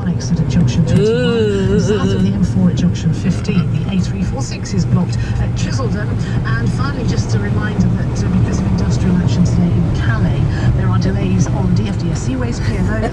spikes at junction 21, south of the M4 at junction 15. The A346 is blocked at Chiseldon. And finally, just a reminder that because of industrial action today in Calais, there are delays on DFDS Seaways, P&O,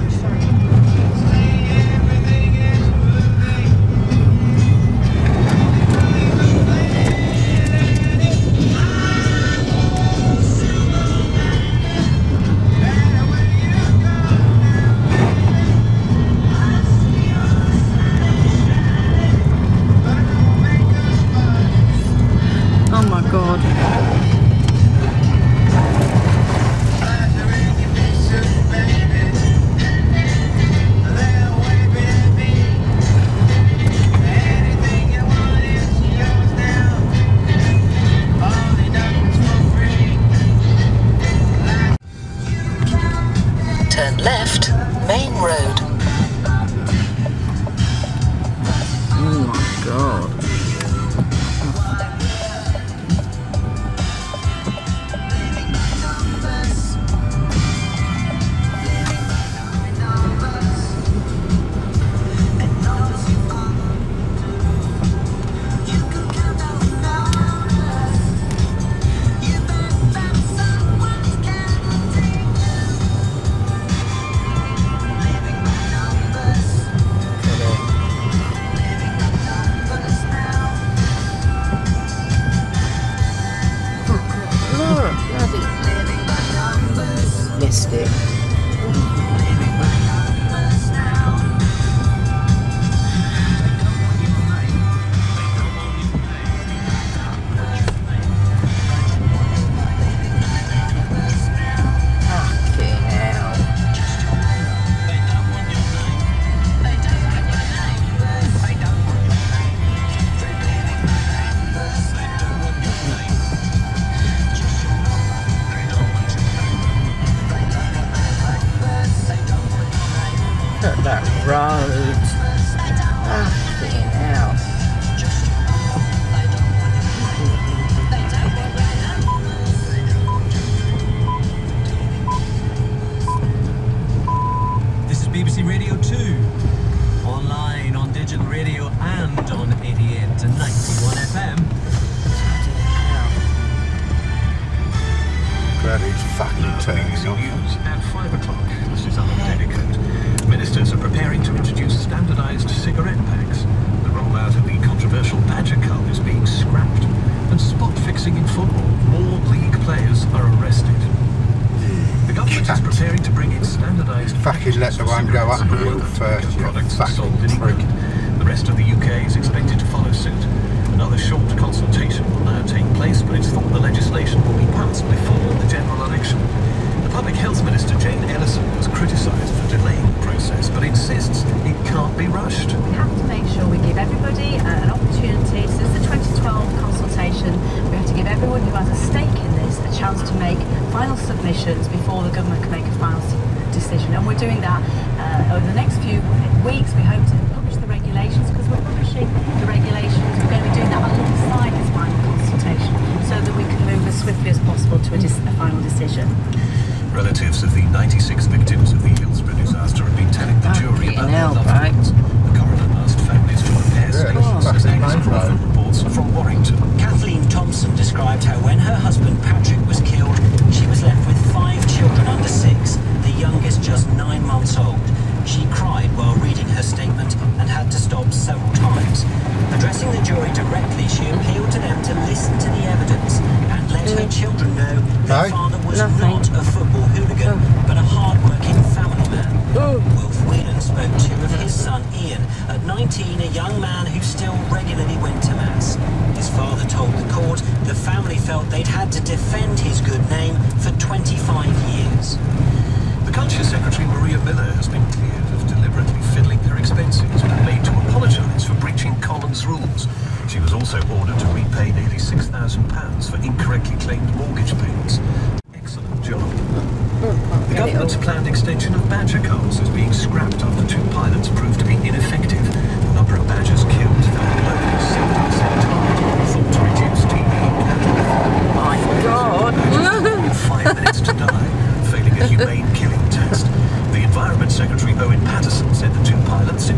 Oh my god. Turn left, main road. Oh my god. Missed it. Look at that road. Fucking hell. This is BBC Radio 2. Online, on digital radio and on 88 to 91 FM. Glad he's fucking turning on. News at 5 o'clock. This is our dedicate. Ministers are preparing to introduce standardised cigarette packs. The rollout of the controversial Badger Cup is being scrapped. And spot fixing in football. More league players are arrested. The government is preparing to bring in standardised Fucking let the one go up the hill first, you products fucking sold in prick. England. The rest of the UK is expected to follow suit. Another short consultation will now take place, but it's thought the legislation will be passed before the general election. The Public Health Minister, Jane Ellison, has criticised for delaying the process, but insists it can't be rushed. We have to make sure we give everybody an opportunity. Since the 2012 consultation, we have to give everyone who has a stake in this a chance to make final submissions before the government can make a final decision. And we're doing that over the next few weeks. We hope to publish the regulations, because we're publishing the regulations. We're going to be doing that alongside this final consultation so that we can move as swiftly as possible to a final decision. Relatives of the 96 victims of the Hillsborough disaster have been telling the jury about their loved right? ones. The coroner asked families to prepare statements as extra reports from Warrington. Kathleen Thompson described how when her husband Patrick was killed, she was left with 5 children under 6, the youngest just 9 months old. She cried while reading her statement and had to stop several times. Addressing the jury directly, she appealed to them to listen to the evidence and let her children know their father was not a football hooligan, but a hard-working family man. Wilf Whelan spoke to of his son Ian, at 19, a young man who still regularly went to Mass. His father told the court the family felt they'd had to defend his good name for 25 years. The Culture Secretary, Maria Miller, has been cleared of deliberately fiddling her expenses, but made to apologise for breaching Collins' rules. She was also ordered to repay nearly £6,000 for incorrectly claimed mortgage payments. Excellent job. The government's planned extension of Badger cars is being scrapped after 2 pilots proved to be ineffective. The number of badgers killed fell below the 70% target, thought to reduce TV casualties. My God! With 5 minutes to die, failing a humane killing test. The Environment Secretary, Owen Paterson, said the 2 pilots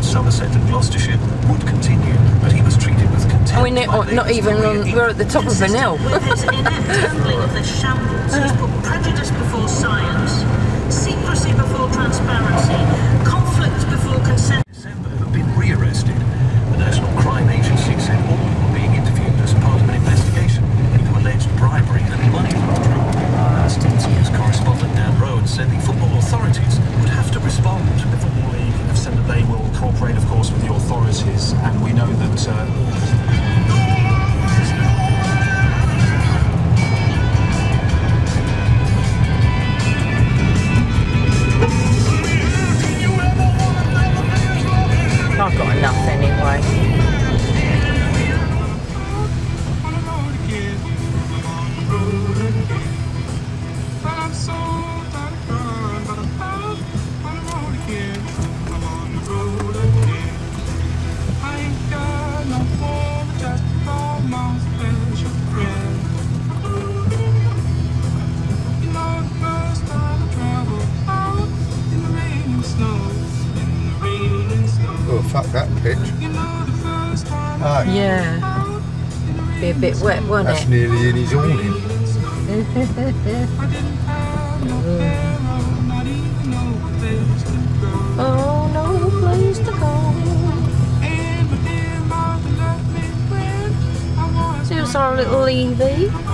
Not even on, we're at the top of an hill. With his inept handling of this shambles, he's put prejudice before science, secrecy before transparency, conflict before consent. December have been rearrested. The National Crime Agency said all were being interviewed as part of an investigation into alleged bribery and money laundering. Stevens News correspondent Dan Rowan said the football authorities would have to respond. The Football League have said that they will cooperate, of course, with the authorities, and we know that I've got enough anyway. Oh, fuck that pitch. Oh, Yeah. Be a bit wet, won't that's it? nearly in his awning. Oh, no place to go. See us our little Evie.